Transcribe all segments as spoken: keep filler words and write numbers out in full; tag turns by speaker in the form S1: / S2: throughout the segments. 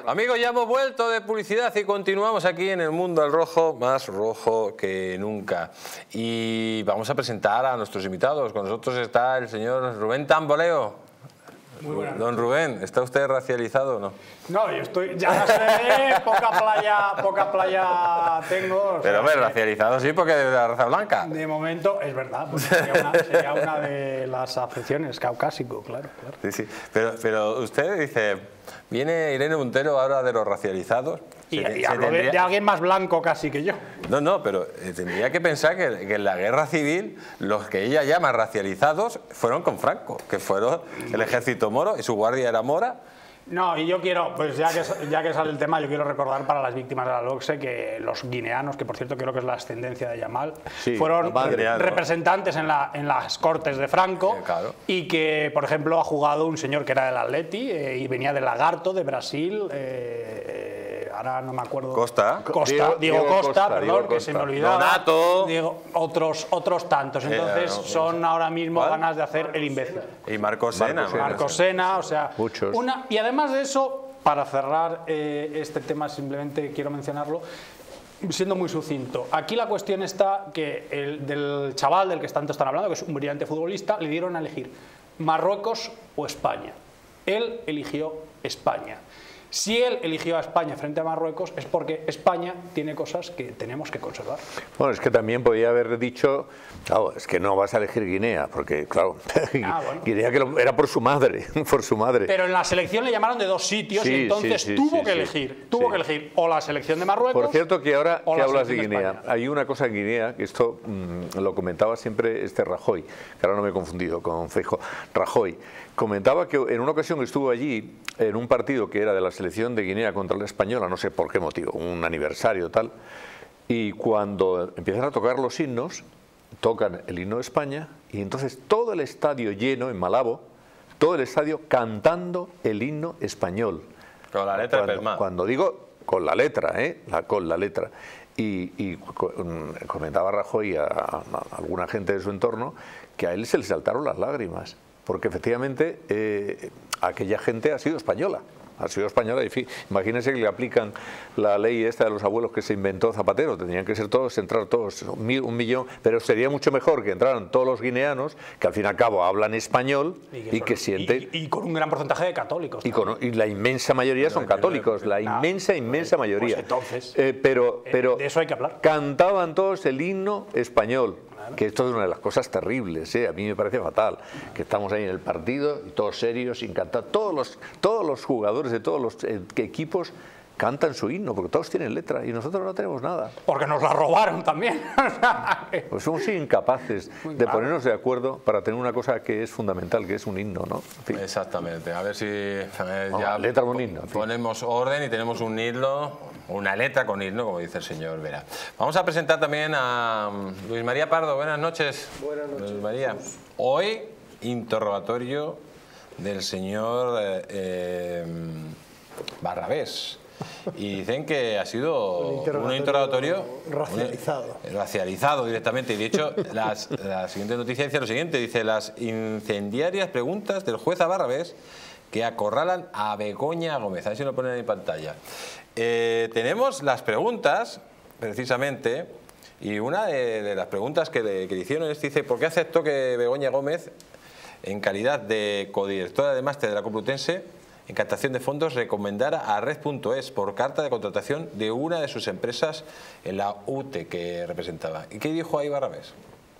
S1: Amigos, ya hemos vuelto de publicidad y continuamos aquí en el mundo del rojo, más rojo que nunca. Y vamos a presentar a nuestros invitados. Con nosotros está el señor Rubén Tamboleo.
S2: Muy buenas.
S1: Don Rubén, ¿está usted racializado o no?
S2: No, yo estoy, ya se ve, poca playa, poca playa tengo.
S1: Pero hombre, racializado sí, porque de la raza blanca.
S2: De momento, es verdad, pues sería, una, sería una de las acepciones, caucásico, claro, claro.
S1: Sí, sí. Pero, pero usted dice, viene Irene Montero ahora de los racializados.
S2: Y,
S1: Se,
S2: y
S1: se
S2: hablo
S1: tendría...
S2: de, de alguien más blanco casi que yo.
S1: No, no, pero eh, tendría que pensar que, que en la guerra civil los que ella llama racializados fueron con Franco, que fueron el ejército moro y su guardia era mora.
S2: No, y yo quiero, pues ya que, ya que sale el tema, yo quiero recordar para las víctimas de la LOCSE que los guineanos, que por cierto creo que es la ascendencia de Yamal, sí, fueron re representantes en, la, en las cortes de Franco,
S1: sí, claro.
S2: Y que, por ejemplo, ha jugado un señor que era del Atleti eh, y venía del Lagarto, de Brasil, eh, ahora no me acuerdo.
S1: Costa.
S2: Costa,
S3: Diego,
S2: Diego,
S3: Diego
S2: Costa,
S3: Costa,
S2: perdón,
S3: Diego
S2: que
S3: Costa.
S2: se me olvidaba.
S1: Donato.
S2: Diego, otros, otros tantos. Entonces
S1: Eh, no,
S2: son ahora mismo
S1: ¿cuál?
S2: ganas de hacer el imbécil.
S1: Y Marcos Sena.
S2: Marcos Sena, o sea,
S3: muchos.
S2: Una, y además de eso, para cerrar eh, este tema, simplemente quiero mencionarlo, siendo muy sucinto. Aquí la cuestión está que el del chaval del que tanto están hablando, que es un brillante futbolista, le dieron a elegir Marruecos o España. Él eligió España. Si él eligió a España frente a Marruecos es porque España tiene cosas que tenemos que conservar.
S3: Bueno, es que también podía haber dicho, claro, es que no vas a elegir Guinea, porque claro,
S2: Ah, bueno.
S3: Guinea que lo, era por su madre, por su madre.
S2: Pero en la selección le llamaron de dos sitios
S3: Sí,
S2: y entonces
S3: sí, sí,
S2: tuvo
S3: sí,
S2: que
S3: sí.
S2: elegir, tuvo
S3: Sí.
S2: que elegir o la selección de Marruecos.
S3: Por cierto que ahora
S2: o
S3: que
S2: la
S3: hablas de
S2: selección de
S3: Guinea,
S2: España.
S3: hay una cosa en Guinea, que esto mmm, lo comentaba siempre este Rajoy, que ahora no me he confundido con Feijóo, Rajoy, comentaba que en una ocasión estuvo allí en un partido que era de la selección de Guinea contra la española, no sé por qué motivo, un aniversario tal, y cuando empiezan a tocar los himnos, tocan el himno de España y entonces todo el estadio lleno en Malabo, todo el estadio cantando el himno español.
S1: Con la letra
S3: cuando,
S1: de Perma.
S3: Cuando digo con la letra, ¿eh? La, con la letra. Y, y comentaba Rajoy a, a, a alguna gente de su entorno que a él se le saltaron las lágrimas, porque efectivamente eh, aquella gente ha sido española. Ha sido española, y imagínense que le aplican la ley esta de los abuelos que se inventó Zapatero, tendrían que ser todos, entrar todos, un, un millón, pero sería mucho mejor que entraran todos los guineanos, que al fin y al cabo hablan español y que, y
S2: son,
S3: que sienten...
S2: Y, y con un gran porcentaje de católicos.
S3: Y, con, y la inmensa mayoría son católicos, la inmensa, inmensa mayoría.
S2: Pues entonces,
S3: eh, pero, pero
S2: de eso hay que hablar.
S3: Cantaban todos el himno español. Que esto es una de las cosas terribles, ¿eh? A mí me parece fatal, que estamos ahí en el partido y todos serios, sin cantar, todos los, todos los jugadores de todos los eh, equipos cantan su himno, porque todos tienen letra y nosotros no tenemos nada.
S2: Porque nos la robaron también.
S3: Pues somos incapaces
S2: Muy
S3: de
S2: claro.
S3: ponernos de acuerdo para tener una cosa que es fundamental, que es un himno, ¿no? En fin.
S1: Exactamente, a ver si eh,
S3: Vamos,
S1: ya
S3: letra con himno, en fin.
S1: ponemos orden y tenemos un himno, una letra con himno, como dice el señor Vera. Vamos a presentar también a um, Luis María Pardo. Buenas noches.
S4: Buenas noches.
S1: Luis María. Hoy, interrogatorio del señor eh, eh, Barrabés. Y dicen que ha sido
S4: Un interrogatorio
S1: un interrogatorio
S4: racializado.
S1: un- racializado directamente. Y de hecho, las, la siguiente noticia dice lo siguiente: dice las incendiarias preguntas del juez a Barrabés que acorralan a Begoña Gómez. A ver si lo ponen en pantalla. Eh, tenemos las preguntas, precisamente, y una de, de las preguntas que le, que le hicieron es, dice, ¿por qué aceptó que Begoña Gómez, en calidad de codirectora de máster de la Complutense en captación de fondos, recomendara a Red punto es por carta de contratación de una de sus empresas en la U T E que representaba? ¿Y qué dijo ahí Barrabés?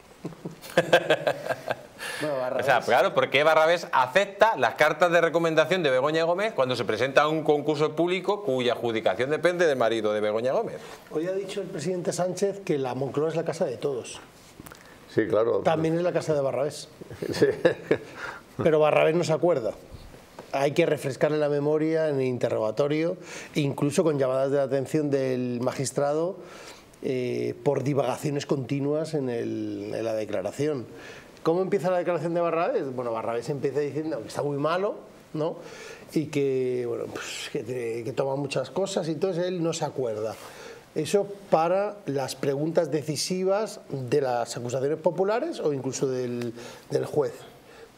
S4: Bueno, Barrabés.
S1: O sea, claro, ¿por qué Barrabés acepta las cartas de recomendación de Begoña Gómez cuando se presenta a un concurso público cuya adjudicación depende del marido de Begoña Gómez?
S4: Hoy ha dicho el presidente Sánchez que la Moncloa es la casa de todos.
S3: Sí, claro.
S4: También es la casa de Barrabés.
S3: Sí.
S4: Pero Barrabés no se acuerda. Hay que refrescarle la memoria en el interrogatorio, incluso con llamadas de atención del magistrado eh, por divagaciones continuas en, el, en la declaración. ¿Cómo empieza la declaración de Barrabés? Bueno, Barrabés empieza diciendo que está muy malo, ¿no? Y que, bueno, pues, que, que toma muchas cosas y entonces él no se acuerda. Eso para las preguntas decisivas de las acusaciones populares o incluso del, del juez.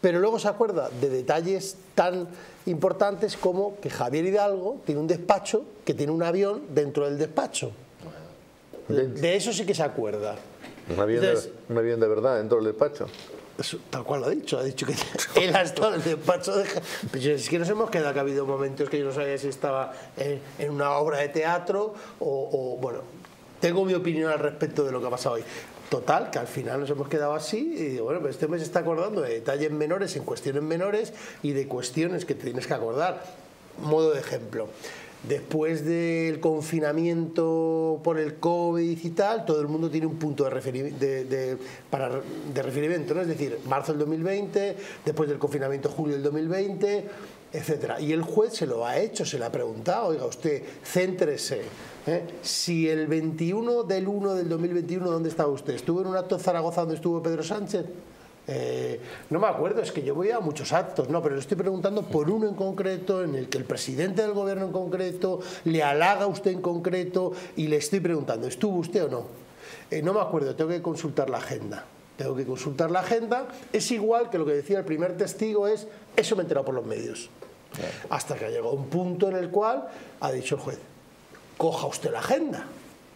S4: pero luego se acuerda de detalles tan importantes como que Javier Hidalgo tiene un despacho que tiene un avión dentro del despacho. De, de eso sí que se acuerda.
S3: Un avión, Entonces, de, un avión de verdad dentro del despacho.
S4: Eso, tal cual lo ha dicho, ha dicho que él ha estado en el despacho de... Pero es que nos hemos quedado que ha habido momentos que yo no sabía si estaba en, en una obra de teatro o, o, bueno, tengo mi opinión al respecto de lo que ha pasado hoy. Total, que al final nos hemos quedado así y digo, bueno, pues este mes se está acordando de detalles menores en cuestiones menores y de cuestiones que te tienes que acordar. Modo de ejemplo. Después del confinamiento por el COVID y tal, todo el mundo tiene un punto de, referi de, de, para, de referimiento, ¿no? Es decir, marzo del dos mil veinte, después del confinamiento julio del dos mil veinte, etcétera. Y el juez se lo ha hecho, se le ha preguntado, oiga usted, céntrese. ¿eh? Si el veintiuno del uno del dos mil veintiuno, ¿dónde estaba usted? ¿Estuvo en un acto en Zaragoza donde estuvo Pedro Sánchez? Eh, no me acuerdo, es que yo voy a muchos actos, no, pero le estoy preguntando por uno en concreto, en el que el presidente del gobierno en concreto le halaga a usted en concreto y le estoy preguntando, ¿estuvo usted o no? Eh, no me acuerdo, tengo que consultar la agenda. Tengo que consultar la agenda. Es igual que lo que decía el primer testigo, es eso me he enterado por los medios. Hasta que ha llegado un punto en el cual ha dicho el juez, coja usted la agenda.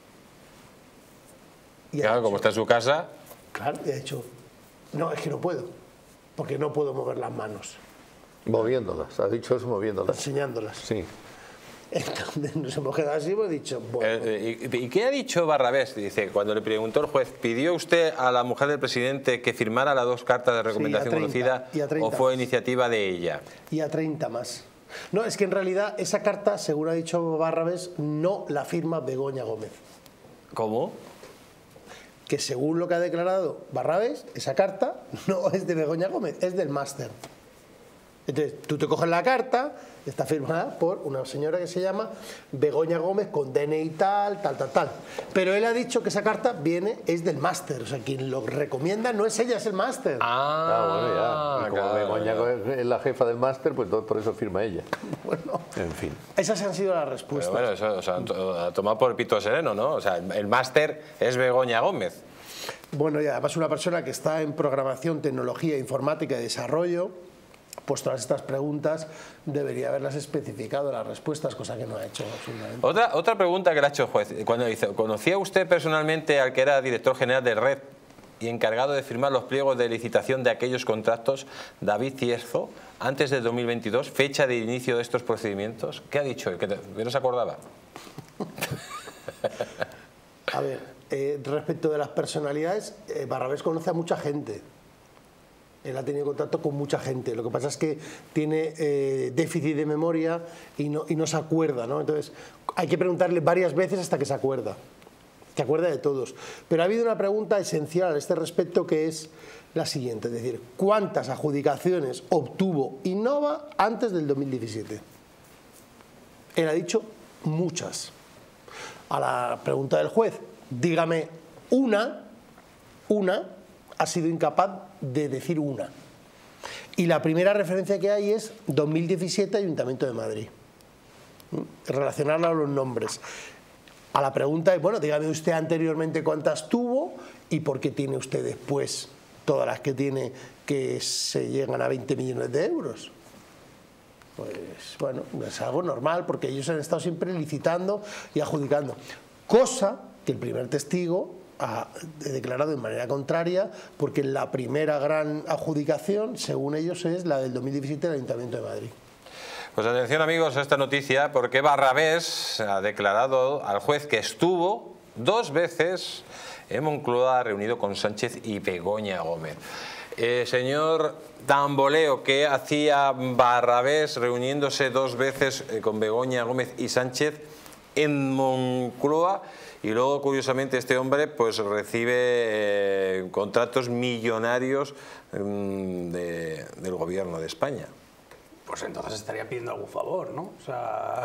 S1: Y claro, dicho, como está en su casa.
S4: Claro, y ha dicho, no, es que no puedo, porque no puedo mover las manos.
S3: Moviéndolas, ha dicho eso, moviéndolas.
S4: Enseñándolas.
S3: Sí.
S4: Entonces nos hemos quedado así, hemos dicho, bueno.
S1: Eh, ¿y, ¿Y qué ha dicho Barrabés? Dice, cuando le preguntó el juez, ¿pidió usted a la mujer del presidente que firmara las dos cartas de recomendación
S4: sí, treinta,
S1: conocida o fue iniciativa de ella?
S4: Y a treinta más. No, es que en realidad esa carta, según ha dicho Barrabés, no la firma Begoña Gómez.
S1: ¿Cómo?
S4: Que según lo que ha declarado Barrabés, esa carta no es de Begoña Gómez, es del máster. Entonces, tú te coges la carta, está firmada por una señora que se llama Begoña Gómez con D N I tal, tal, tal, tal. Pero él ha dicho que esa carta viene, es del máster. O sea, quien lo recomienda no es ella, es el máster.
S3: Ah, ah bueno, ya. Y como claro, Begoña ya. es la jefa del máster, pues por eso firma ella.
S4: Bueno,
S3: en fin.
S4: Esas han sido las respuestas.
S1: Pero bueno, eso, o sea, ha tomado por el pito sereno, ¿no? O sea, el máster es Begoña Gómez.
S4: Bueno, y además una persona que está en programación, tecnología, informática y desarrollo, pues todas estas preguntas debería haberlas especificado las respuestas, cosa que no ha hecho absolutamente.
S1: Otra, otra pregunta que le ha hecho el juez. Cuando dice, ¿conocía usted personalmente al que era director general de Red y encargado de firmar los pliegos de licitación de aquellos contratos, David Cierzo, antes del dos mil veintidós, fecha de inicio de estos procedimientos? ¿Qué ha dicho él? ¿Que, que no se acordaba?
S4: A ver, eh, respecto de las personalidades, eh, Barrabés conoce a mucha gente. Él ha tenido contacto con mucha gente. Lo que pasa es que tiene eh, déficit de memoria y no, y no se acuerda, ¿no? Entonces, hay que preguntarle varias veces hasta que se acuerda. Se acuerda de todos. Pero ha habido una pregunta esencial a este respecto que es la siguiente. Es decir, ¿cuántas adjudicaciones obtuvo Innova antes del dos mil diecisiete? Él ha dicho muchas. A la pregunta del juez, dígame una, una, ha sido incapaz de decir una. Y la primera referencia que hay es dos mil diecisiete, Ayuntamiento de Madrid. Relacionarla a los nombres. A la pregunta es, bueno, dígame usted anteriormente cuántas tuvo y por qué tiene usted después todas las que tiene que se llegan a veinte millones de euros. Pues bueno, es algo normal porque ellos han estado siempre licitando y adjudicando. Cosa que el primer testigo ha declarado de manera contraria, porque la primera gran adjudicación, según ellos, es la del dos mil diecisiete del Ayuntamiento de Madrid.
S1: Pues atención amigos a esta noticia, porque Barrabés ha declarado al juez que estuvo dos veces en Moncloa reunido con Sánchez y Begoña Gómez. Eh, señor Tamboleo, ¿qué hacía Barrabés reuniéndose dos veces con Begoña Gómez y Sánchez en Moncloa? Y luego, curiosamente, este hombre pues recibe eh, contratos millonarios mm, de, del gobierno de España.
S2: Pues entonces estaría pidiendo algún favor, ¿no? O sea,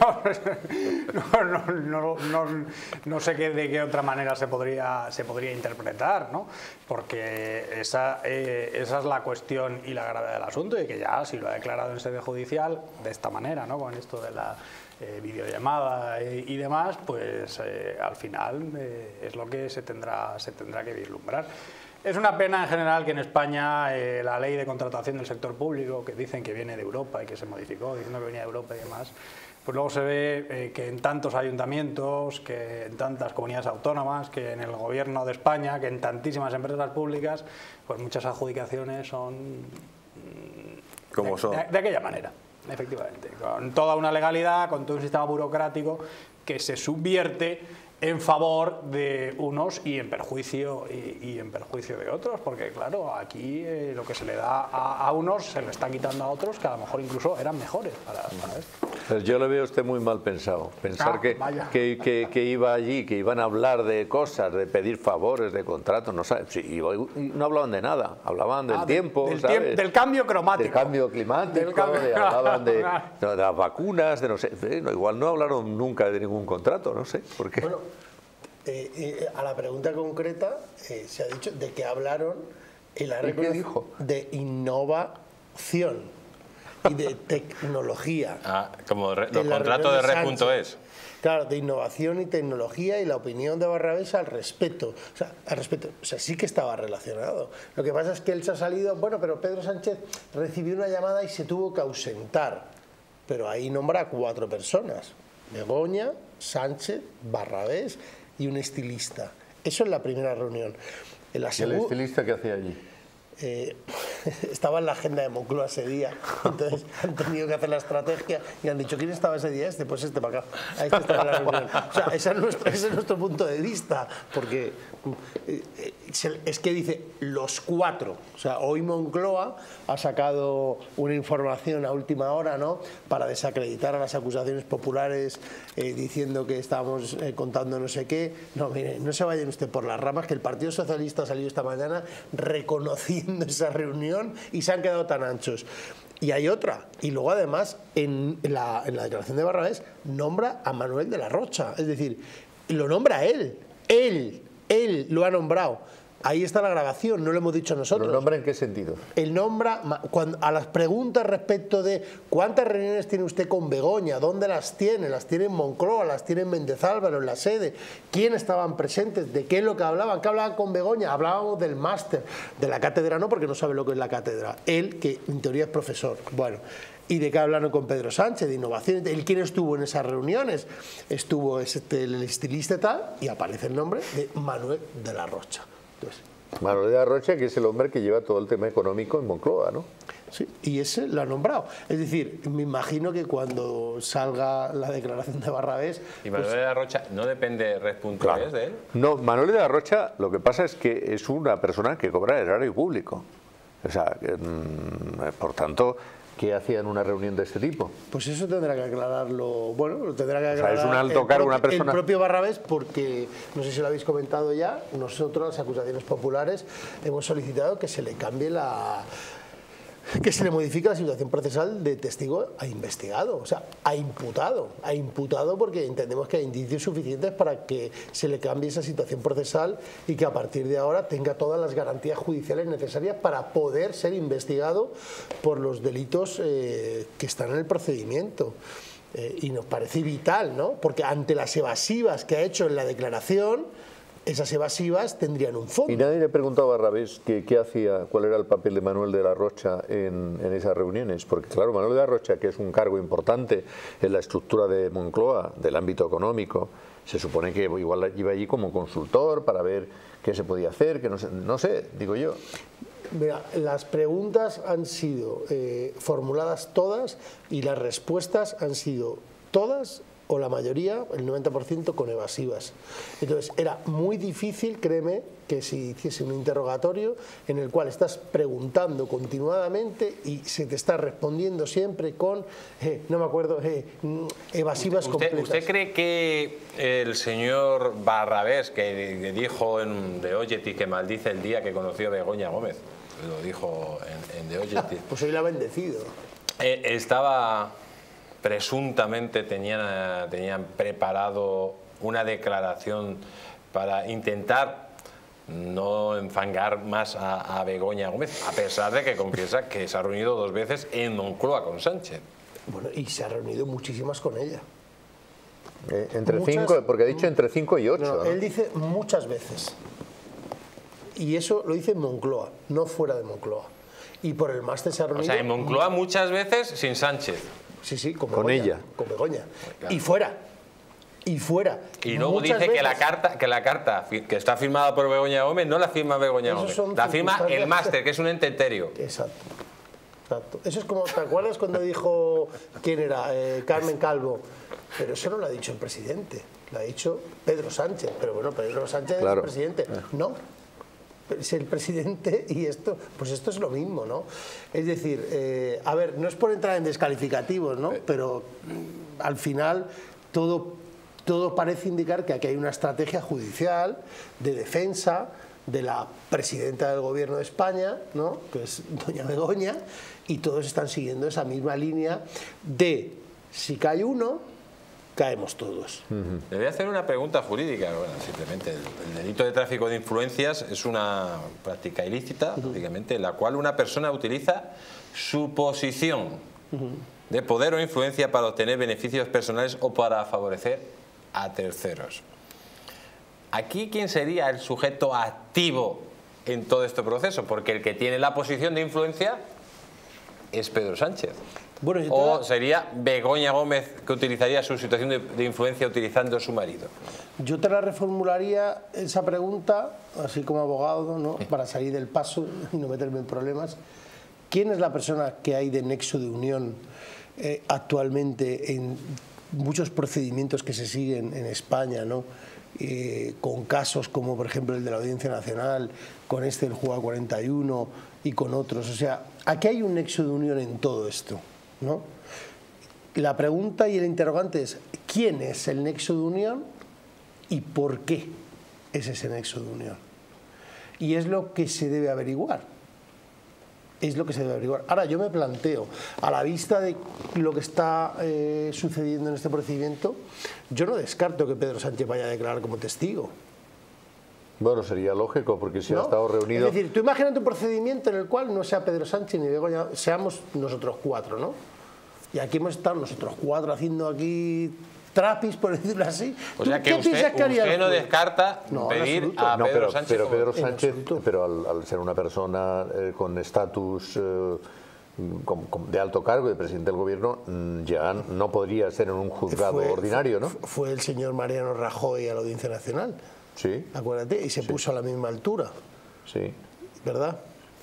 S2: no, no, no, no, no sé qué, de qué otra manera se podría, se podría interpretar, ¿no? Porque esa, eh, esa es la cuestión y la gravedad del asunto, y que ya, si lo ha declarado en sede judicial, de esta manera, ¿no? Con esto de la eh, videollamada y, y demás, pues eh, al final eh, es lo que se tendrá, se tendrá que vislumbrar. Es una pena en general que en España eh, la ley de contratación del sector público, que dicen que viene de Europa y que se modificó diciendo que venía de Europa y demás, pues luego se ve eh, que en tantos ayuntamientos, que en tantas comunidades autónomas, que en el gobierno de España, que en tantísimas empresas públicas, pues muchas adjudicaciones son,
S1: como
S2: de,
S1: son.
S2: De, de aquella manera, efectivamente, con toda una legalidad, con todo un sistema burocrático que se subvierte en favor de unos y en perjuicio y, y en perjuicio de otros, porque claro, aquí eh, lo que se le da a, a unos se le está quitando a otros que a lo mejor incluso eran mejores para, para esto.
S3: Pues yo lo veo a usted muy mal pensado. Pensar
S2: Ah,
S3: que, que, que, que iba allí, que iban a hablar de cosas, de pedir favores, de contratos, no sabe, sí, no hablaban de nada, hablaban del
S2: Ah,
S3: tiempo,
S2: del,
S3: ¿sabes?
S2: tiemp del cambio cromático.
S3: Del cambio climático,
S2: Del cambio...
S3: de, hablaban de, de las vacunas, de no sé, no, igual no hablaron nunca de ningún contrato, no sé, ¿por qué?
S4: Bueno, eh, eh, a la pregunta concreta eh, se ha dicho de que hablaron y la
S3: ¿Y qué dijo?
S4: de innovación y de tecnología.
S1: Ah, como re, los
S4: la
S1: contratos de
S4: reunión
S1: red punto es.
S4: Claro, de innovación y tecnología y la opinión de Barrabés al respecto. O sea, al respecto, o sea, sí que estaba relacionado. Lo que pasa es que él se ha salido, bueno, pero Pedro Sánchez recibió una llamada y se tuvo que ausentar. Pero ahí nombra a cuatro personas: Begoña, Sánchez, Barrabés y un estilista. Eso en la primera reunión. En la
S3: ¿Y el
S4: segu-
S3: estilista qué hacía allí?
S4: Eh, estaba en la agenda de Moncloa ese día, entonces han tenido que hacer la estrategia y han dicho: ¿quién estaba ese día? Este, pues este para acá, a este estaba en la reunión. O sea, ese es nuestro, ese es nuestro punto de vista, porque eh, es que dice los cuatro. O sea, hoy Moncloa ha sacado una información a última hora, ¿no?, para desacreditar a las acusaciones populares, eh, diciendo que estábamos eh, contando no sé qué. No, mire, no se vayan usted por las ramas, que el Partido Socialista ha salido esta mañana reconociendo esa reunión y se han quedado tan anchos. Y hay otra, y luego además en la, en la declaración de Barrabés nombra a Manuel de la Rocha, es decir, lo nombra él, él, él lo ha nombrado. Ahí está la grabación, no lo hemos dicho nosotros.
S3: ¿Lo nombra en qué sentido?
S4: Él nombra, cuando, a las preguntas respecto de cuántas reuniones tiene usted con Begoña, dónde las tiene, las tiene en Moncloa, las tiene en Méndez Álvaro, en la sede, quién estaban presentes, de qué es lo que hablaban, qué hablaban con Begoña, hablábamos del máster, de la cátedra no, porque no sabe lo que es la cátedra, él que en teoría es profesor, bueno. ¿Y de qué hablaron con Pedro Sánchez? De innovación. ¿El quién estuvo en esas reuniones? Estuvo este, el estilista y tal, y aparece el nombre de Manuel de la Rocha. Entonces,
S3: Manuel de la Rocha, que es el hombre que lleva todo el tema económico en Moncloa, ¿no?
S4: sí, y ese lo ha nombrado. Es decir, me imagino que cuando salga la declaración de Barrabés...
S1: ¿Y Manuel
S4: pues,
S1: de la Rocha no depende de red punto es
S3: Claro.
S1: de él?
S3: No, Manuel de la Rocha, lo que pasa es que es una persona que cobra el erario público. O sea, que, mmm, por tanto, ¿qué hacía en una reunión de este tipo?
S4: pues eso tendrá que aclararlo. Bueno, lo tendrá que
S3: sea,
S4: aclarar
S3: es un alto
S4: el
S3: cargo,
S4: propi-
S3: una persona-
S4: el propio Barrabés, porque, no sé si lo habéis comentado ya, nosotros, las acusaciones populares, hemos solicitado que se le cambie la... que se le modifique la situación procesal de testigo a investigado, o sea, a imputado, a imputado porque entendemos que hay indicios suficientes para que se le cambie esa situación procesal y que a partir de ahora tenga todas las garantías judiciales necesarias para poder ser investigado por los delitos eh, que están en el procedimiento. Eh, y nos parece vital, ¿no? Porque ante las evasivas que ha hecho en la declaración, esas evasivas tendrían un fondo.
S3: Y nadie le preguntó a Barrabés qué, qué hacía, cuál era el papel de Manuel de la Rocha en, en esas reuniones, porque claro, Manuel de la Rocha, que es un cargo importante en la estructura de Moncloa, del ámbito económico, se supone que igual iba allí como consultor para ver qué se podía hacer, que no sé, no sé, digo yo.
S4: Mira, las preguntas han sido eh, formuladas todas y las respuestas han sido todas o la mayoría, el noventa por ciento, con evasivas. Entonces, era muy difícil, créeme, que se hiciese un interrogatorio en el cual estás preguntando continuadamente y se te está respondiendo siempre con, eh, no me acuerdo, eh, evasivas
S1: ¿Usted,
S4: completas.
S1: ¿Usted cree que el señor Barrabés, que dijo en The Objective que maldice el día que conoció a Begoña Gómez, lo dijo en, en The Objective,
S4: Pues hoy la ha bendecido.
S1: eh, estaba... presuntamente tenían, tenían preparado una declaración para intentar no enfangar más a, a Begoña Gómez, a pesar de que confiesa que se ha reunido dos veces en Moncloa con Sánchez?
S4: Bueno, y se ha reunido muchísimas con ella.
S3: Eh, entre
S4: Muchas-
S3: cinco, porque ha dicho entre cinco y ocho.
S4: No,
S3: ¿no?
S4: él dice muchas veces. y eso lo dice en Moncloa, no fuera de Moncloa. Y por el máster se ha reunido...
S1: O sea, en Moncloa muchas veces sin Sánchez.
S4: Sí, sí, con,
S3: con
S4: Begoña,
S3: ella.
S4: Con Begoña.
S1: Claro.
S4: Y fuera. Y fuera.
S1: Y luego
S4: Muchas
S1: dice que
S4: veces.
S1: la carta que la carta que está firmada por Begoña Gómez no la firma Begoña
S4: Esos
S1: Gómez,
S4: son
S1: la firma el
S4: circunstancias-
S1: máster, que es un ente etéreo.
S4: Exacto. Exacto. Eso es como, ¿te acuerdas cuando dijo, quién era? Eh, Carmen Calvo. Pero eso no lo ha dicho el presidente, lo ha dicho Pedro Sánchez. Pero bueno, Pedro Sánchez
S3: Claro.
S4: es el presidente. No. Es el presidente y esto, pues esto es lo mismo, ¿no? Es decir, eh, a ver, no es por entrar en descalificativos, ¿no? Pero mm, al final todo, todo parece indicar que aquí hay una estrategia judicial de defensa de la presidenta del gobierno de España, ¿no? Que es doña Begoña, y todos están siguiendo esa misma línea de si cae uno, caemos todos.
S1: Le voy a hacer una pregunta jurídica. Bueno, simplemente el, el delito de tráfico de influencias es una práctica ilícita, lógicamente, en la cual una persona utiliza su posición de poder o influencia para obtener beneficios personales o para favorecer a terceros. Aquí, ¿quién sería el sujeto activo en todo este proceso? Porque el que tiene la posición de influencia es Pedro Sánchez.
S4: Bueno, yo te
S1: O
S4: la-
S1: sería Begoña Gómez, que utilizaría su situación de, de influencia utilizando a su marido.
S4: Yo te la reformularía esa pregunta, así como abogado, ¿no? Para salir del paso y no meterme en problemas. ¿Quién es la persona que hay de nexo de unión eh, actualmente en muchos procedimientos que se siguen en España, ¿no? Eh, con casos como por ejemplo el de la Audiencia Nacional, con este del Juzgado cuarenta y uno y con otros? O sea, aquí hay un nexo de unión en todo esto, ¿no? La pregunta y el interrogante es, ¿quién es el nexo de unión y por qué es ese nexo de unión? Y es lo que se debe averiguar. Es lo que se debe averiguar. Ahora, yo me planteo, a la vista de lo que está eh, sucediendo en este procedimiento, yo no descarto que Pedro Sánchez vaya a declarar como testigo.
S3: Bueno, sería lógico, porque si
S4: ¿no?
S3: ha estado reunido...
S4: Es decir, tú imagínate un procedimiento en el cual no sea Pedro Sánchez ni Begoña, seamos nosotros cuatro, ¿no? Y aquí hemos estado nosotros cuatro haciendo aquí trapis, por decirlo así.
S1: O
S4: ¿Tú
S1: sea que
S4: qué
S1: usted,
S4: piensas que haría
S1: usted
S4: el
S1: no
S4: juez?
S1: descarta
S4: No, en
S1: pedir
S4: absoluto.
S1: a
S3: No,
S1: Pedro
S3: pero,
S1: Sánchez.
S3: pero
S1: como-
S3: Pedro
S4: En
S3: Sánchez,
S4: absoluto.
S3: pero al, al ser una persona eh, con estatus eh, com- com- de alto cargo de presidente del gobierno, mm, ya no podría ser en un juzgado
S4: Fue-
S3: ordinario, ¿no?
S4: fue- Fue el señor Mariano Rajoy a la Audiencia Nacional,
S3: Sí,
S4: acuérdate, y se puso a la misma altura,
S3: sí.
S4: ¿verdad?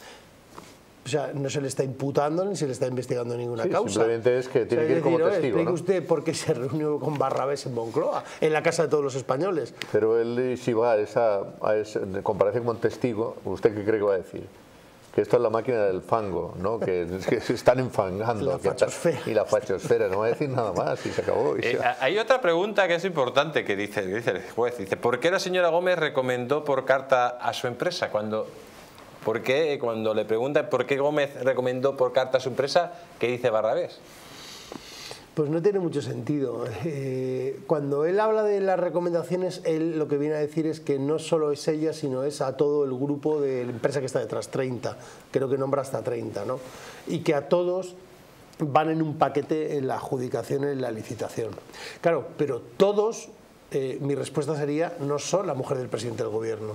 S4: O sea, no se le está imputando ni se le está investigando ninguna
S3: Sí,
S4: causa.
S3: simplemente es que tiene
S4: O sea,
S3: que ir como
S4: decir, oye,
S3: testigo,
S4: explique
S3: ¿no?
S4: usted por qué se reunió con Barrabés en Moncloa, en la casa de todos los españoles.
S3: Pero él, si va a esa, a esa comparación con testigo, ¿usted qué cree que va a decir? Que esto es la máquina del fango, ¿no? Que, que se están enfangando.
S4: La
S3: que tal-
S4: fachosfera.
S3: y la fachosfera, no va a decir nada más y se acabó. y
S1: Eh,
S3: se-
S1: hay otra pregunta que es importante que dice, dice el juez. Dice, ¿por qué la señora Gómez recomendó por carta a su empresa? Cuando, ¿por qué, cuando le preguntan por qué Gómez recomendó por carta a su empresa, qué dice Barrabés?
S4: Pues no tiene mucho sentido. Eh, cuando él habla de las recomendaciones, él lo que viene a decir es que no solo es ella, sino es a todo el grupo de la empresa que está detrás, treinta, creo que nombra hasta treinta, ¿no? Y que a todos van en un paquete en la adjudicación, en la licitación. Claro, pero todos, eh, mi respuesta sería, no son la mujer del presidente del gobierno.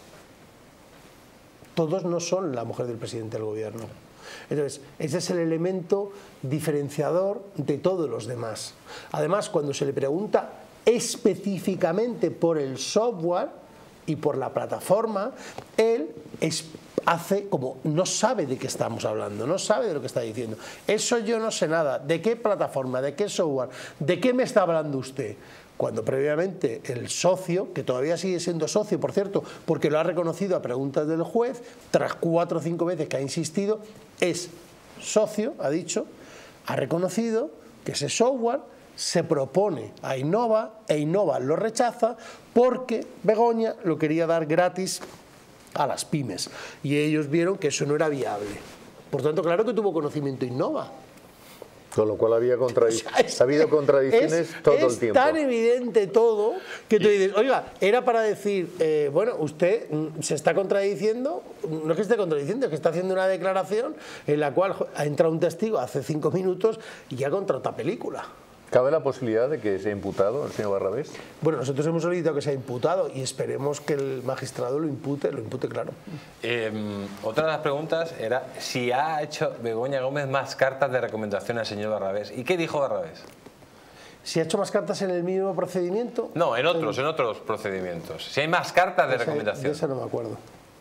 S4: Todos no son la mujer del presidente del gobierno. Entonces, ese es el elemento diferenciador de todos los demás. Además, cuando se le pregunta específicamente por el software y por la plataforma, él es, hace como no sabe de qué estamos hablando, no sabe de lo que está diciendo. Eso yo no sé nada. ¿De qué plataforma? ¿De qué software? ¿De qué me está hablando usted? Cuando previamente el socio, que todavía sigue siendo socio, por cierto, porque lo ha reconocido a preguntas del juez, tras cuatro o cinco veces que ha insistido, es socio, ha dicho, ha reconocido que ese software se propone a Innova e Innova lo rechaza porque Begoña lo quería dar gratis a las pymes y ellos vieron que eso no era viable. Por tanto, claro que tuvo conocimiento Innova.
S3: Con lo cual había contradic-
S4: O sea, es-
S3: ha habido contradicciones
S4: es-
S3: todo
S4: es
S3: el tiempo.
S4: tan evidente todo que tú dices, oiga, era para decir, eh, bueno, usted mm, se está contradiciendo, no es que esté contradiciendo, es que está haciendo una declaración en la cual jo, ha entrado un testigo hace cinco minutos y ya contra otra película.
S3: ¿Cabe la posibilidad de que sea imputado el señor Barrabés?
S4: Bueno, nosotros hemos solicitado que sea imputado y esperemos que el magistrado lo impute, lo impute claro.
S1: Eh, otra de las preguntas era si ha hecho Begoña Gómez más cartas de recomendación al señor Barrabés. ¿Y qué dijo Barrabés?
S4: ¿Si ha hecho más cartas en el mismo procedimiento?
S1: No, en otros, en otros procedimientos. Si hay más cartas de
S4: Esa-
S1: recomendación.
S4: De esa no me acuerdo.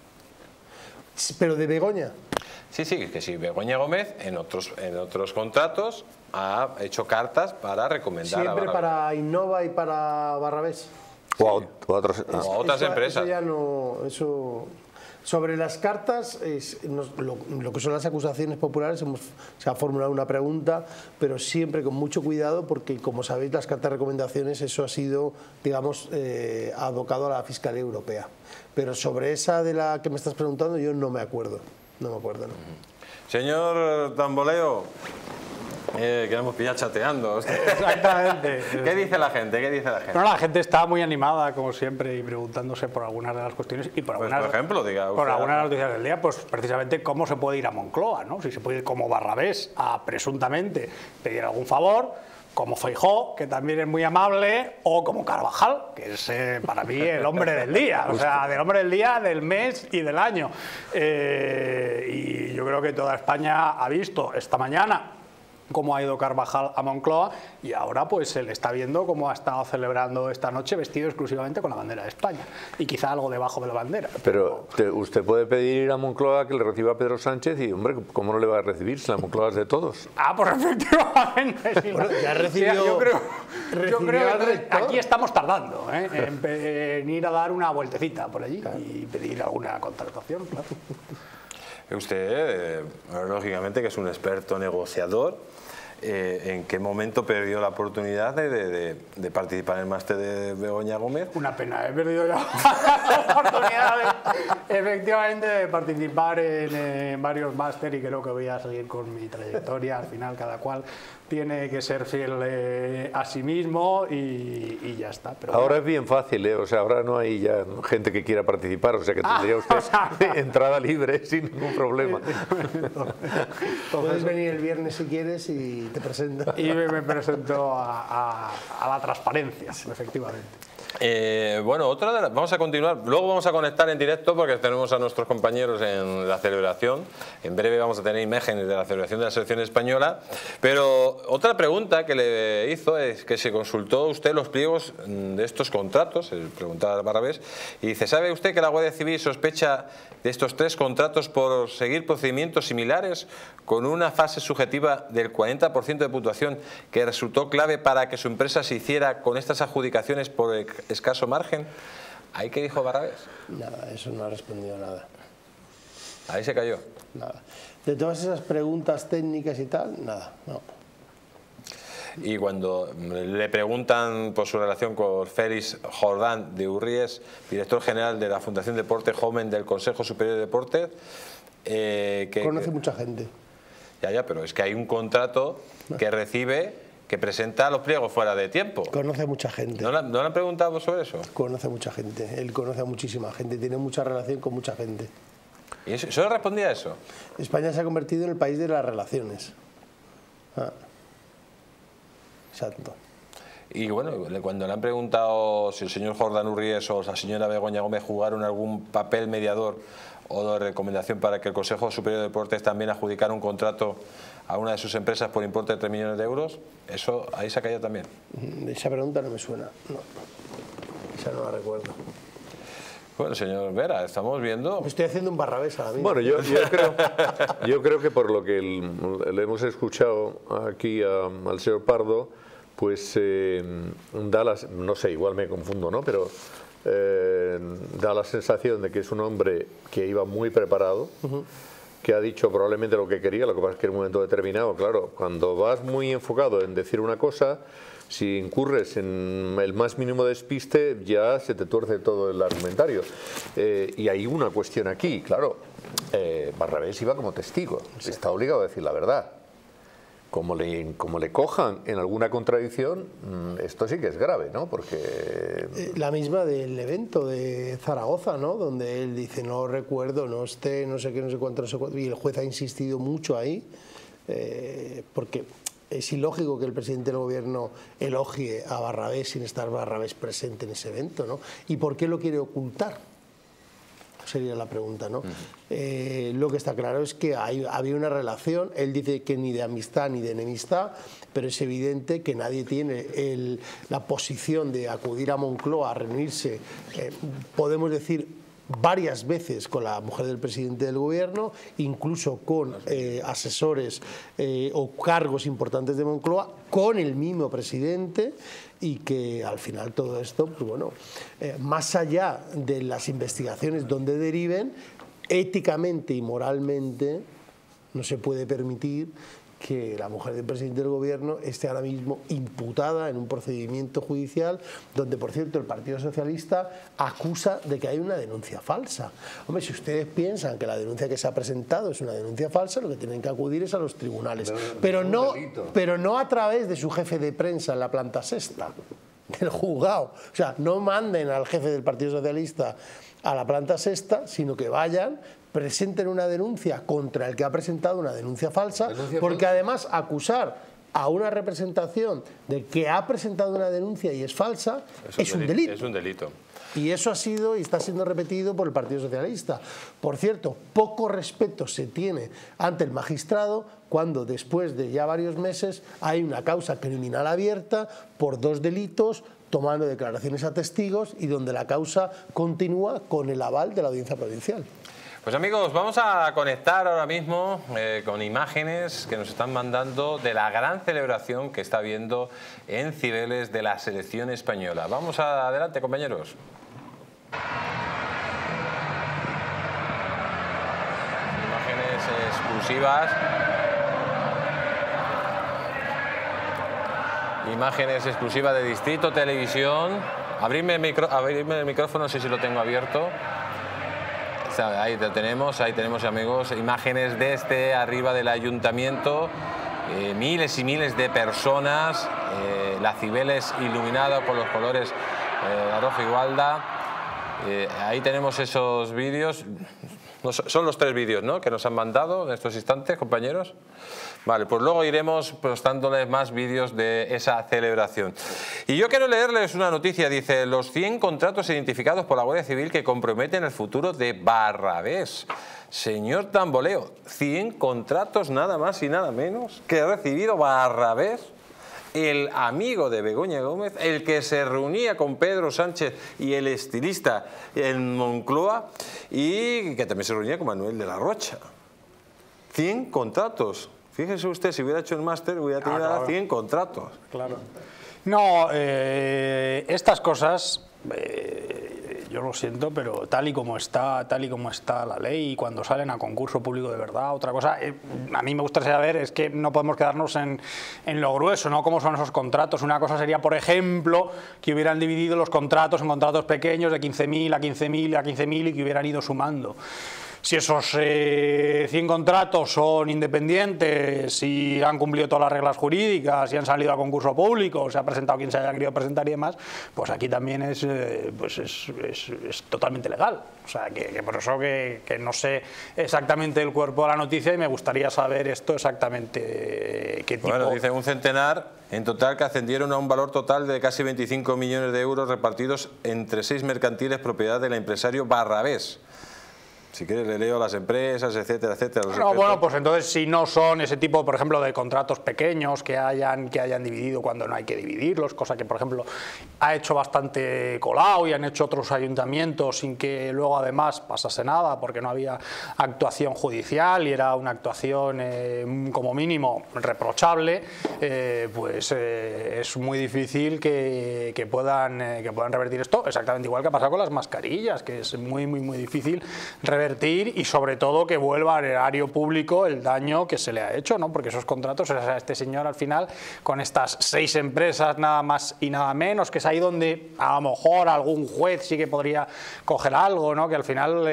S4: ¿Pero de Begoña?
S1: Sí, sí, que sí. Begoña Gómez en otros, en otros contratos ha hecho cartas para recomendar a
S4: ¿Siempre
S1: Barrabés.
S4: para Innova y para Barrabés?
S3: O a, o a otros...
S1: O a otras
S4: Eso-
S1: empresas.
S4: Eso ya no... Eso... Sobre las cartas, es, nos- lo, lo que son las acusaciones populares, hemos, se ha formulado una pregunta, pero siempre con mucho cuidado porque, como sabéis, las cartas de recomendaciones, eso ha sido, digamos, eh, abocado a la Fiscalía Europea. Pero sobre esa de la que me estás preguntando, yo no me acuerdo. No me acuerdo, no.
S1: Señor Tamboleo, eh, que hemos pillado chateando.
S2: Exactamente.
S1: ¿Qué dice la gente? ¿Qué dice la gente?
S2: No, la gente está muy animada, como siempre, y preguntándose por algunas de las cuestiones y por
S1: Pues,
S2: algunas,
S1: por ejemplo, diga
S2: por
S1: usted
S2: algunas de las
S1: algo.
S2: noticias del día, pues precisamente cómo se puede ir a Moncloa, ¿no? Si se puede ir como Barrabés a presuntamente pedir algún favor, como Feijóo, que también es muy amable, o como Carvajal, que es eh, para mí el hombre del día, o sea, del hombre del día, del mes y del año. Eh, y yo creo que toda España ha visto esta mañana cómo ha ido Carvajal a Moncloa y ahora pues se le está viendo cómo ha estado celebrando esta noche vestido exclusivamente con la bandera de España y quizá algo debajo de la bandera.
S3: Pero te- usted puede pedir a Moncloa que le reciba a Pedro Sánchez y, hombre, ¿cómo no le va a recibir si la Moncloa es de todos?
S2: Ah, pues efectivamente. sí.
S4: Bueno, ya recibió-
S2: Sí, yo creo, yo
S4: recibió
S2: creo
S4: al
S2: que
S4: rector.
S2: aquí estamos tardando ¿eh? en, pe- en ir a dar una vueltecita por allí y pedir alguna contratación, claro.
S1: Usted, eh, lógicamente, que es un experto negociador, eh, ¿en qué momento perdió la oportunidad de, de- de- de participar en el máster de Begoña Gómez?
S2: Una pena, he perdido ya la oportunidad de, efectivamente de participar en, eh, varios máster y creo que voy a seguir con mi trayectoria. Al final cada cual tiene que ser fiel eh, a sí mismo y, y ya está. Pero
S3: Ahora es bien fácil, ¿eh? O sea, ahora no hay ya gente que quiera participar, o sea que tendría usted
S2: o sea,
S3: entrada libre sin ningún problema.
S4: Puedes venir el viernes si quieres y te presento.
S2: y me, me presento a, a- a la transparencia, efectivamente.
S1: Eh, bueno, otra de las, vamos a continuar, luego vamos a conectar en directo porque tenemos a nuestros compañeros en la celebración, en breve vamos a tener imágenes de la celebración de la selección española, pero otra pregunta que le hizo es que se consultó usted los pliegos de estos contratos, el preguntaba Barrabés, y dice, ¿sabe usted que la Guardia Civil sospecha de estos tres contratos por seguir procedimientos similares con una fase subjetiva del cuarenta por ciento de puntuación que resultó clave para que su empresa se hiciera con estas adjudicaciones por el escaso margen? ¿Ahí qué dijo Barrabés?
S4: Nada, eso no ha respondido nada.
S1: Ahí se cayó.
S4: Nada. De todas esas preguntas técnicas y tal, nada, no.
S1: Y cuando le preguntan por su relación con Félix Jordán de Urries, director general de la Fundación Deporte Joven del Consejo Superior de Deportes, eh, que,
S4: Conoce
S1: que-
S4: mucha gente.
S1: ya, ya, pero es que hay un contrato que recibe que presenta los pliegos fuera de tiempo.
S4: Conoce mucha gente.
S1: ¿No le, han- no le han preguntado sobre eso?
S4: Conoce mucha gente. Él conoce a muchísima gente. Tiene mucha relación con mucha gente.
S1: ¿Y eso, solo respondía eso?
S4: España se ha convertido en el país de las relaciones. Ah. Exacto.
S1: Y bueno, le- cuando le han preguntado si el señor Jordán Urries o la señora Begoña Gómez jugaron algún papel mediador o de recomendación para que el Consejo Superior de Deportes también adjudicara un contrato a una de sus empresas por importe de tres millones de euros, eso ahí se ha caído también.
S4: Esa pregunta no me suena. No. Esa no la recuerdo.
S1: Bueno, señor Vera, estamos viendo...
S4: Me estoy haciendo un Barrabés a la misma.
S3: Bueno, yo, yo, creo, yo creo que por lo que el- le hemos escuchado aquí a- al señor Pardo, pues eh, da las, no sé, igual me confundo, ¿no? Pero eh, da la sensación de que es un hombre que iba muy preparado, que ha dicho probablemente lo que quería, lo que pasa es que en un momento determinado, claro, cuando vas muy enfocado en decir una cosa, si incurres en el más mínimo despiste, ya se te tuerce todo el argumentario. Eh, y hay una cuestión aquí, claro, eh, Barrabés iba como testigo, está obligado a decir la verdad. Como le, como le cojan en alguna contradicción, mm, esto sí que es grave, ¿no? Porque...
S4: Eh, La misma del evento de Zaragoza, ¿no? Donde él dice, no recuerdo, no esté, no sé qué, no sé cuánto, no sé cuánto. Y el juez ha insistido mucho ahí, eh, porque Es ilógico que el presidente del gobierno elogie a Barrabés sin estar Barrabés presente en ese evento, ¿no? ¿Y por qué lo quiere ocultar? Sería la pregunta, ¿no? Uh-huh. eh, lo que está claro es que hay, había una relación, él dice que ni de amistad ni de enemistad, pero es evidente que nadie tiene el, la posición de acudir a Moncloa a reunirse, eh, podemos decir, varias veces con la mujer del presidente del gobierno, incluso con eh, asesores eh, o cargos importantes de Moncloa, con el mismo presidente, y que al final todo esto, pues bueno, eh, más allá de las investigaciones donde deriven, éticamente y moralmente no se puede permitir que la mujer del presidente del gobierno esté ahora mismo imputada en un procedimiento judicial donde, por cierto, el Partido Socialista acusa de que hay una denuncia falsa. Hombre, si ustedes piensan que la denuncia que se ha presentado es una denuncia falsa, lo que tienen que acudir es a los tribunales, pero no, pero no a través de su jefe de prensa en la planta sexta del juzgado. O sea, no manden al jefe del Partido Socialista a la planta sexta, sino que vayan, presenten una denuncia contra el que ha presentado una denuncia falsa, denuncia porque falsa. Además acusar a una representación de que ha presentado una denuncia y es falsa es un, es un delito.
S1: Es un delito.
S4: Y eso ha sido y está siendo repetido por el Partido Socialista. Por cierto, poco respeto se tiene ante el magistrado cuando después de ya varios meses hay una causa criminal abierta por dos delitos, tomando declaraciones a testigos y donde la causa continúa con el aval de la Audiencia Provincial.
S1: Pues amigos, vamos a conectar ahora mismo eh, con imágenes que nos están mandando de la gran celebración que está habiendo en Cibeles de la selección española. Vamos a, adelante, compañeros. Imágenes exclusivas. Imágenes exclusivas de Distrito Televisión. Abrirme el, micro, abrirme el micrófono, no sé si lo tengo abierto. Ahí tenemos, ahí tenemos, amigos, imágenes desde arriba del ayuntamiento, eh, miles y miles de personas, eh, la Cibeles iluminada con los colores eh, rojo y gualda. Eh, ahí tenemos esos vídeos, son los tres vídeos, ¿no?, que nos han mandado en estos instantes, compañeros. Vale, pues luego iremos postándoles más vídeos de esa celebración. Y yo quiero leerles una noticia, dice, los cien contratos identificados por la Guardia Civil que comprometen el futuro de Barrabés. Señor Tamboleo, cien contratos nada más y nada menos que ha recibido Barrabés, el amigo de Begoña Gómez, el que se reunía con Pedro Sánchez y el estilista en Moncloa, y que también se reunía con Manuel de la Rocha. cien contratos. Fíjese usted, si hubiera hecho el máster, hubiera tenido ah, claro. cien contratos.
S2: Claro. No, eh, estas cosas, eh, yo lo siento, pero tal y como está, tal y como está la ley, y cuando salen a concurso público de verdad, otra cosa, eh, a mí me gustaría saber, es que no podemos quedarnos en, en lo grueso, ¿no? ¿Cómo son esos contratos? Una cosa sería, por ejemplo, que hubieran dividido los contratos en contratos pequeños de quince mil a quince mil a quince mil y que hubieran ido sumando. Si esos eh, cien contratos son independientes, si han cumplido todas las reglas jurídicas, si han salido a concurso público, se ha presentado quien se haya querido presentar y demás, pues aquí también es, eh, pues es, es, es totalmente legal. O sea, que, que por eso que, que no sé exactamente el cuerpo de la noticia y me gustaría saber esto exactamente eh, qué tipo...
S1: Bueno, dice un centenar en total que ascendieron a un valor total de casi veinticinco millones de euros repartidos entre seis mercantiles propiedad del empresario Barrabés. Si quieres le leo las empresas, etcétera, etcétera.
S2: No, bueno, pues entonces si no son ese tipo, por ejemplo, de contratos pequeños que hayan, que hayan dividido cuando no hay que dividirlos, cosa que, por ejemplo, ha hecho bastante Colau y han hecho otros ayuntamientos sin que luego además pasase nada porque no había actuación judicial y era una actuación eh, como mínimo reprochable, eh, pues eh, es muy difícil que, que, puedan, eh, que puedan revertir esto, exactamente igual que ha pasado con las mascarillas, que es muy, muy, muy difícil revertir y sobre todo que vuelva al erario público el daño que se le ha hecho, ¿no? Porque esos contratos, o sea, este señor al final con estas seis empresas nada más y nada menos, que es ahí donde a lo mejor algún juez sí que podría coger algo, ¿no? Que al final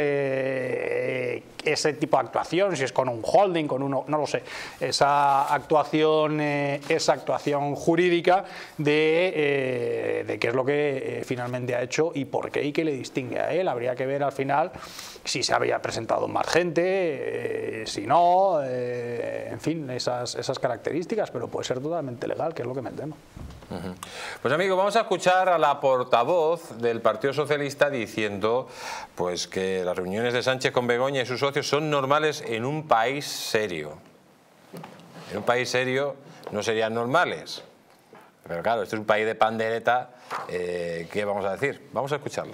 S2: eh, ese tipo de actuación, si es con un holding, con uno, no lo sé, esa actuación, eh, esa actuación jurídica de, eh, de qué es lo que eh, finalmente ha hecho y por qué y qué le distingue a él. Habría que ver al final si se ha había presentado más gente, eh, si no, eh, en fin, esas, esas características, pero puede ser totalmente legal, que es lo que me temo.
S1: Uh-huh. Pues amigo, vamos a escuchar a la portavoz del Partido Socialista diciendo pues que las reuniones de Sánchez con Begoña y sus socios son normales en un país serio. En un país serio no serían normales. Pero claro, este es un país de pandereta, eh, ¿qué vamos a decir? Vamos a escucharla.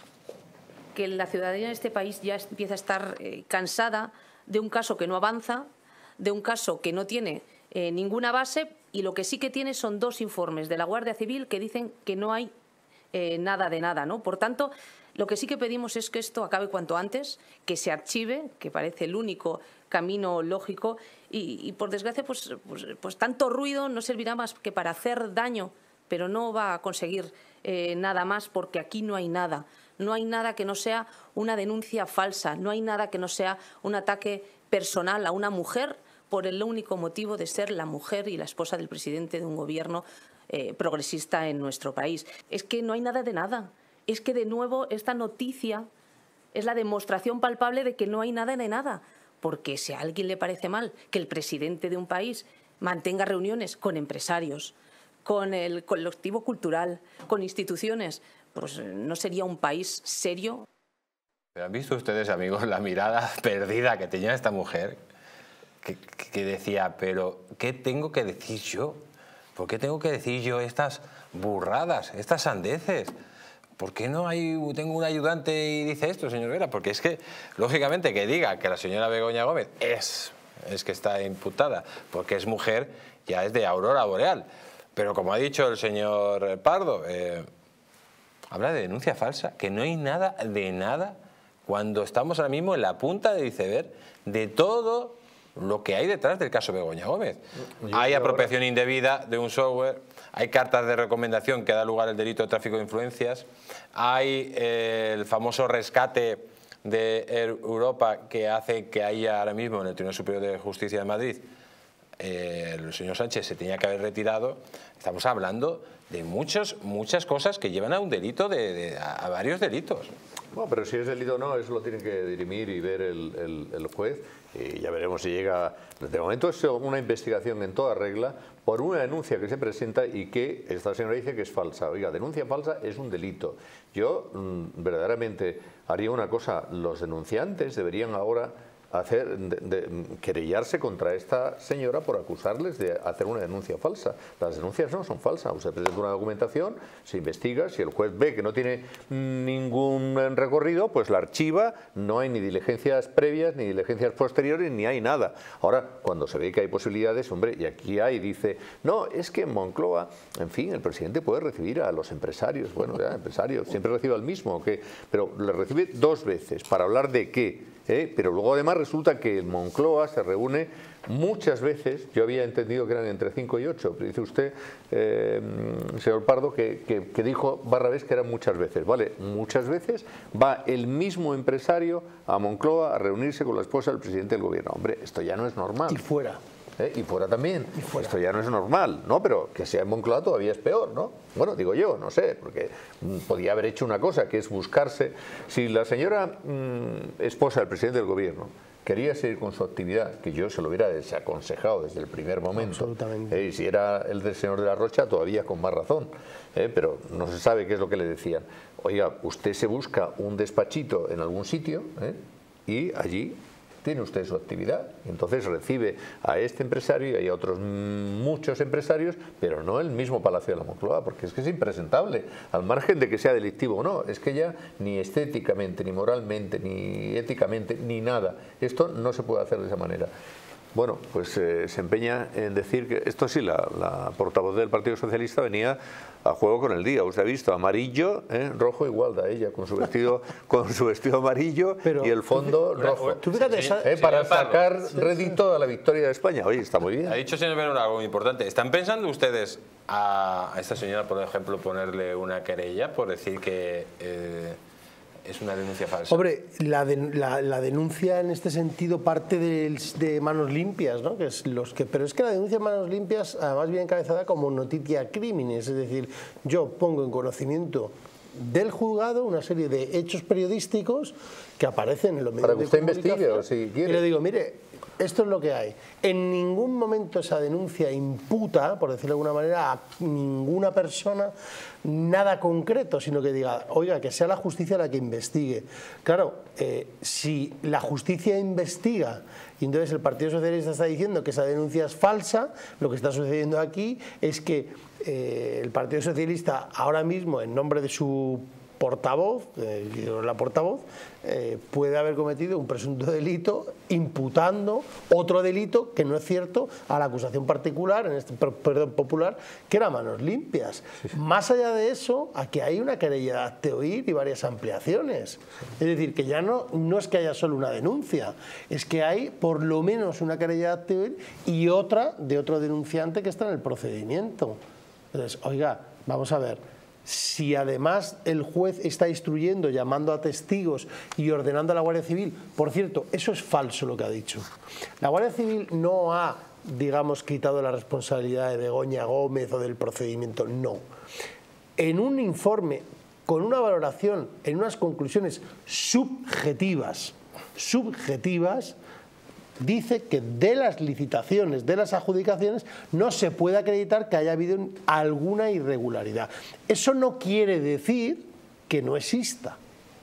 S5: Que la ciudadanía de este país ya empieza a estar eh, cansada de un caso que no avanza, de un caso que no tiene eh, ninguna base, y lo que sí que tiene son dos informes de la Guardia Civil que dicen que no hay eh, nada de nada, ¿no? Por tanto, lo que sí que pedimos es que esto acabe cuanto antes, que se archive, que parece el único camino lógico, y, y por desgracia, pues, pues, pues tanto ruido no servirá más que para hacer daño, pero no va a conseguir eh, nada más, porque aquí no hay nada. No hay nada que no sea una denuncia falsa, no hay nada que no sea un ataque personal a una mujer por el único motivo de ser la mujer y la esposa del presidente de un gobierno eh, progresista en nuestro país. Es que no hay nada de nada. Es que, de nuevo, esta noticia es la demostración palpable de que no hay nada de nada. Porque si a alguien le parece mal que el presidente de un país mantenga reuniones con empresarios, con el colectivo cultural, con instituciones, pues no sería un país serio.
S1: ¿Han visto ustedes, amigos, la mirada perdida que tenía esta mujer? Que, que decía, pero ¿qué tengo que decir yo? ¿Por qué tengo que decir yo estas burradas, estas sandeces? ¿Por qué no hay, tengo un ayudante y dice esto, señor Vera? Porque es que, lógicamente, que diga que la señora Begoña Gómez es, es que está imputada porque es mujer, ya es de aurora boreal. Pero como ha dicho el señor Pardo, eh, habla de denuncia falsa, que no hay nada de nada cuando estamos ahora mismo en la punta del iceberg de todo lo que hay detrás del caso Begoña Gómez. Yo hay apropiación ahora indebida de un software, hay cartas de recomendación que da lugar al delito de tráfico de influencias, hay eh, el famoso rescate de Europa que hace que haya ahora mismo en el Tribunal Superior de Justicia de Madrid eh, el señor Sánchez se tenía que haber retirado. Estamos hablando de muchos, muchas cosas que llevan a un delito, de, de, a varios delitos.
S3: Bueno, pero si es delito o no, eso lo tiene que dirimir y ver el, el, el juez, y ya veremos si llega. De momento es una investigación en toda regla por una denuncia que se presenta y que esta señora dice que es falsa. Oiga, denuncia falsa es un delito. Yo mmm, verdaderamente haría una cosa, los denunciantes deberían ahora hacer, de, de, querellarse contra esta señora por acusarles de hacer una denuncia falsa. Las denuncias no son falsas. Usted presenta una documentación, se investiga, si el juez ve que no tiene ningún recorrido, pues la archiva, no hay ni diligencias previas, ni diligencias posteriores, ni hay nada. Ahora, cuando se ve que hay posibilidades, hombre, y aquí hay, dice, no, es que en Moncloa, en fin, el presidente puede recibir a los empresarios. Bueno, ya, empresarios, siempre recibe al mismo, ¿qué? Pero le recibe dos veces, ¿para hablar de qué? ¿Eh? Pero luego además resulta que el Moncloa se reúne muchas veces, yo había entendido que eran entre cinco y ocho, pero dice usted, eh, señor Pardo, que, que, que dijo Barrabés que eran muchas veces. Vale, muchas veces va el mismo empresario a Moncloa a reunirse con la esposa del presidente del gobierno. Hombre, esto ya no es normal.
S4: Y fuera.
S3: ¿Eh? Y fuera también.
S4: Y fuera.
S3: Esto ya no es normal, ¿no? Pero que sea en Moncloa todavía es peor, ¿no? Bueno, digo yo, no sé, porque mmm, podía haber hecho una cosa, que es buscarse. Si la señora mmm, esposa del presidente del gobierno quería seguir con su actividad, que yo se lo hubiera desaconsejado desde el primer momento.
S4: Absolutamente.
S3: Eh, y si era el del señor de la Rocha, todavía con más razón. Eh, pero no se sabe qué es lo que le decían. Oiga, usted se busca un despachito en algún sitio, ¿eh? Y allí tiene usted su actividad, entonces recibe a este empresario y a otros muchos empresarios, pero no el mismo Palacio de la Moncloa, porque es que es impresentable, al margen de que sea delictivo o no, es que ya ni estéticamente, ni moralmente, ni éticamente, ni nada, esto no se puede hacer de esa manera. Bueno, pues eh, se empeña en decir que esto sí, la, la portavoz del Partido Socialista venía a juego con el día. Usted ha visto amarillo, ¿eh? Rojo, igual da ella con su vestido con su vestido amarillo. Pero, y el fondo tú, rojo.
S4: Tú fíjate,
S3: sí, ¿eh? Para sacar sí, rédito sí. a la victoria de España. Oye, está muy bien.
S1: Ha dicho señor Verón algo muy importante. ¿Están pensando ustedes a, a esta señora, por ejemplo, ponerle una querella por decir que eh, es una denuncia falsa?
S4: Hombre, la, de, la, la denuncia en este sentido parte de, de Manos Limpias, ¿no? Que es los que, pero es que la denuncia de Manos Limpias además viene encabezada como noticia crímenes, es decir, yo pongo en conocimiento del juzgado una serie de hechos periodísticos que aparecen en los medios
S3: para que
S4: de
S3: usted
S4: comunicación.
S3: investigue o si quiere.
S4: Y le digo, mire, esto es lo que hay. En ningún momento esa denuncia imputa, por decirlo de alguna manera, a ninguna persona nada concreto, sino que diga, oiga, que sea la justicia la que investigue. Claro, eh, si la justicia investiga y entonces el Partido Socialista está diciendo que esa denuncia es falsa, lo que está sucediendo aquí es que eh, el Partido Socialista ahora mismo, en nombre de su portavoz, eh, la portavoz, eh, puede haber cometido un presunto delito imputando otro delito que no es cierto a la acusación particular, en este perdón, popular, que era manos limpias. Sí, sí. Más allá de eso, aquí hay una querella de hazte oír y varias ampliaciones. Es decir, que ya no, no es que haya solo una denuncia, es que hay por lo menos una querella de hazte oír y otra de otro denunciante que está en el procedimiento. Entonces, oiga, vamos a ver. Si además el juez está instruyendo, llamando a testigos y ordenando a la Guardia Civil, por cierto, eso es falso lo que ha dicho. La Guardia Civil no ha, digamos, quitado la responsabilidad de Begoña Gómez o del procedimiento, no. En un informe con una valoración, en unas conclusiones subjetivas, subjetivas, dice que de las licitaciones, de las adjudicaciones, no se puede acreditar que haya habido alguna irregularidad. Eso no quiere decir que no exista.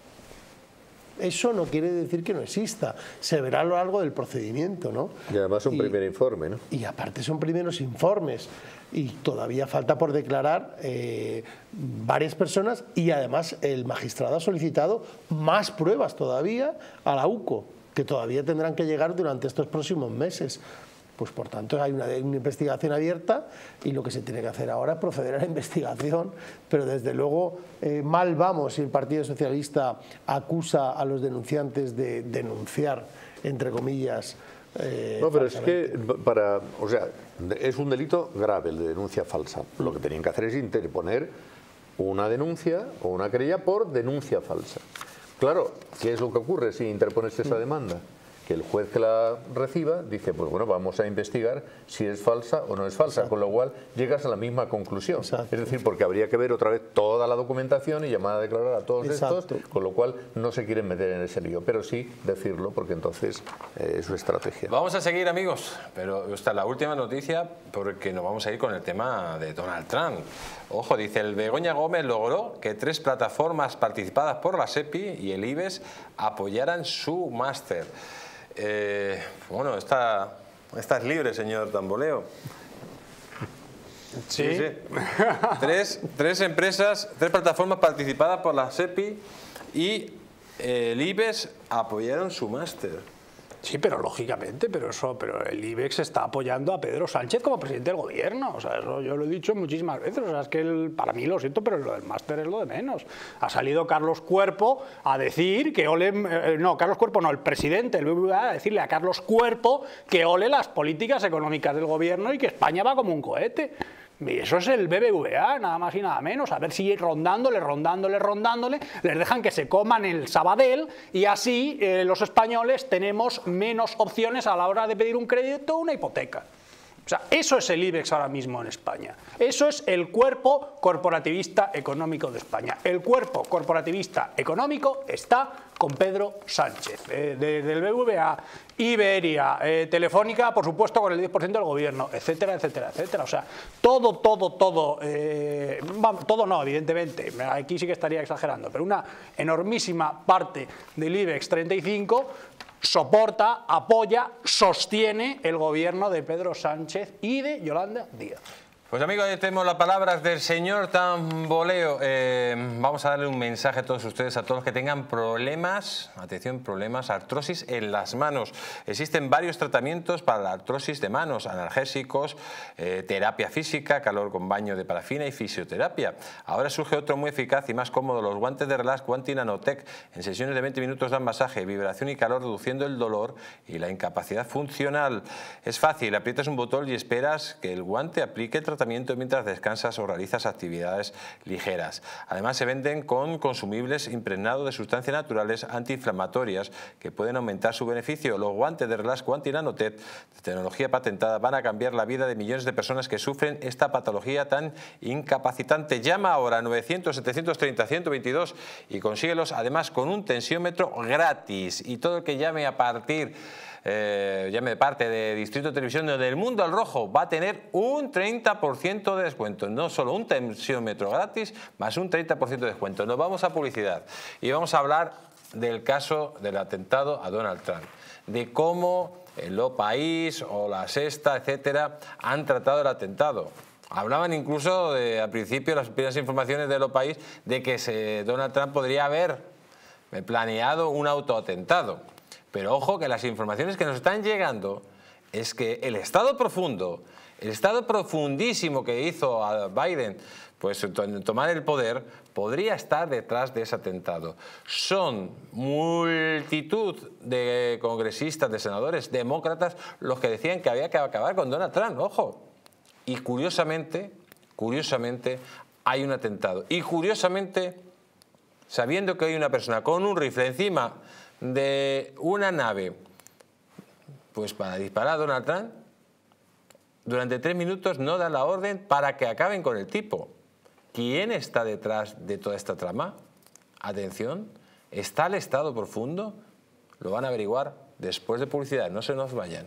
S4: Eso no quiere decir que no exista. Se verá a lo largo del procedimiento, ¿no?
S3: Y además un y, primer informe, ¿no?
S4: Y aparte son primeros informes. Y todavía falta por declarar eh, varias personas y además el magistrado ha solicitado más pruebas todavía a la U C O, que todavía tendrán que llegar durante estos próximos meses. Pues por tanto hay una, una investigación abierta y lo que se tiene que hacer ahora es proceder a la investigación, pero desde luego eh, mal vamos si el Partido Socialista acusa a los denunciantes de denunciar, entre comillas. Eh,
S3: no, pero es que para, o sea, es un delito grave el de denuncia falsa. Lo que tenían que hacer es interponer una denuncia o una querella por denuncia falsa. Claro, ¿qué es lo que ocurre si interpones esa demanda? Que el juez que la reciba dice, pues bueno, vamos a investigar si es falsa o no es falsa, Exacto. Con lo cual llegas a la misma conclusión. Exacto. Es decir, porque habría que ver otra vez toda la documentación y llamar a declarar a todos Exacto. estos, con lo cual no se quieren meter en ese lío, pero sí decirlo, porque entonces eh, es su estrategia.
S1: Vamos a seguir, amigos, pero esta es la última noticia, porque nos vamos a ir con el tema de Donald Trump. Ojo, dice, el Begoña Gómez logró que tres plataformas participadas por la SEPI y el IBEX apoyaran su máster. Eh, bueno, está, estás libre, señor Tamboleo.
S2: Sí.
S1: sí, sí. Tres, tres empresas, tres plataformas participadas por la SEPI y el IBEX apoyaron su máster.
S2: Sí, pero lógicamente, pero eso, pero el IBEX está apoyando a Pedro Sánchez como presidente del gobierno. O sea, eso yo lo he dicho muchísimas veces. O sea, es que el, para mí lo siento, pero lo del máster es lo de menos. Ha salido Carlos Cuerpo a decir que ole, eh, no, Carlos Cuerpo no, el presidente del B B V A a decirle a Carlos Cuerpo que ole las políticas económicas del gobierno y que España va como un cohete. Y eso es el B B V A, nada más y nada menos. A ver si rondándole, rondándole, rondándole, les dejan que se coman el Sabadell y así eh, los españoles tenemos menos opciones a la hora de pedir un crédito o una hipoteca. O sea, eso es el IBEX ahora mismo en España. Eso es el cuerpo corporativista económico de España. El cuerpo corporativista económico está con Pedro Sánchez, eh, de, del B B V A, Iberia, eh, Telefónica, por supuesto, con el diez por ciento del gobierno, etcétera, etcétera, etcétera. O sea, todo, todo, todo, eh, todo no, evidentemente, aquí sí que estaría exagerando, pero una enormísima parte del IBEX treinta y cinco soporta, apoya, sostiene el gobierno de Pedro Sánchez y de Yolanda Díaz.
S1: Pues amigos, ahí tenemos las palabras del señor Tamboleo. Eh, vamos a darle un mensaje a todos ustedes, a todos los que tengan problemas, atención, problemas, artrosis en las manos. Existen varios tratamientos para la artrosis de manos, analgésicos, eh, terapia física, calor con baño de parafina y fisioterapia. Ahora surge otro muy eficaz y más cómodo, los guantes de Relax Quanti Nanotech. En sesiones de veinte minutos dan masaje, vibración y calor, reduciendo el dolor y la incapacidad funcional. Es fácil, aprietas un botón y esperas que el guante aplique el tratamiento tratamiento mientras descansas o realizas actividades ligeras. Además, se venden con consumibles impregnados de sustancias naturales antiinflamatorias que pueden aumentar su beneficio. Los guantes de Relax Quanti Nanotech, de tecnología patentada, van a cambiar la vida de millones de personas que sufren esta patología tan incapacitante. Llama ahora a novecientos, setecientos treinta, ciento veintidós y consíguelos además con un tensiómetro gratis. Y todo el que llame a partir Eh, llame de parte de Distrito Televisión del Mundo al Rojo va a tener un treinta por ciento de descuento, no solo un tensiómetro gratis, más un treinta por ciento de descuento. Nos vamos a publicidad y vamos a hablar del caso del atentado a Donald Trump, de cómo el O País o La Sexta, etcétera, han tratado el atentado. Hablaban incluso de, al principio, las primeras informaciones del O País, de que se, Donald Trump podría haber planeado un autoatentado. Pero ojo, que las informaciones que nos están llegando es que el estado profundo, el estado profundísimo que hizo a Biden pues tomar el poder, podría estar detrás de ese atentado. Son multitud de congresistas, de senadores, demócratas, los que decían que había que acabar con Donald Trump, ojo. Y curiosamente, curiosamente, hay un atentado. Y curiosamente, sabiendo que hay una persona con un rifle encima de una nave, pues para disparar a Donald Trump, durante tres minutos no da la orden para que acaben con el tipo. ¿Quién está detrás de toda esta trama? Atención, ¿está el estado profundo? Lo van a averiguar después de publicidad, no se nos vayan.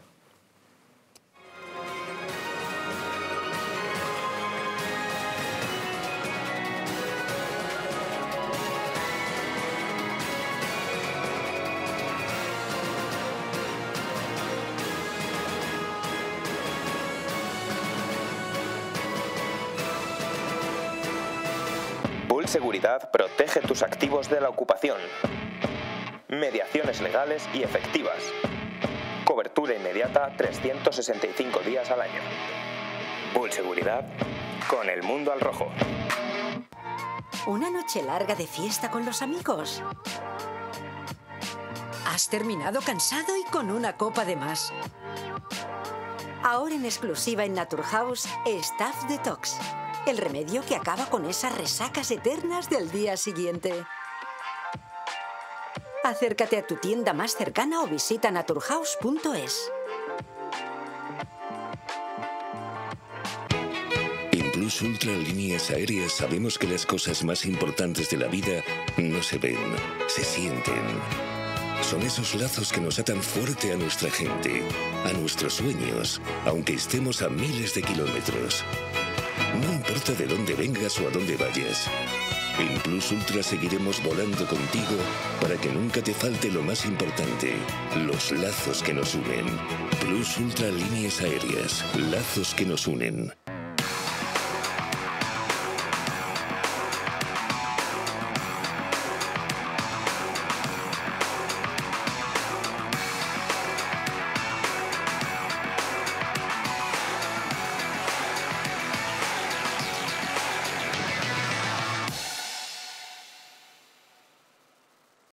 S6: Bull Seguridad protege tus activos de la ocupación. Mediaciones legales y efectivas. Cobertura inmediata trescientos sesenta y cinco días al año. Bull Seguridad con el mundo al rojo.
S7: ¿Una noche larga de fiesta con los amigos? ¿Has terminado cansado y con una copa de más? Ahora en exclusiva en Naturhaus, Staff Detox. El remedio que acaba con esas resacas eternas del día siguiente. Acércate a tu tienda más cercana o visita naturhaus punto es.
S8: En Plus Ultra Líneas Aéreas sabemos que las cosas más importantes de la vida no se ven, se sienten. Son esos lazos que nos atan fuerte a nuestra gente, a nuestros sueños, aunque estemos a miles de kilómetros. No importa de dónde vengas o a dónde vayas. En Plus Ultra seguiremos volando contigo para que nunca te falte lo más importante, los lazos que nos unen. Plus Ultra Líneas Aéreas, lazos que nos unen.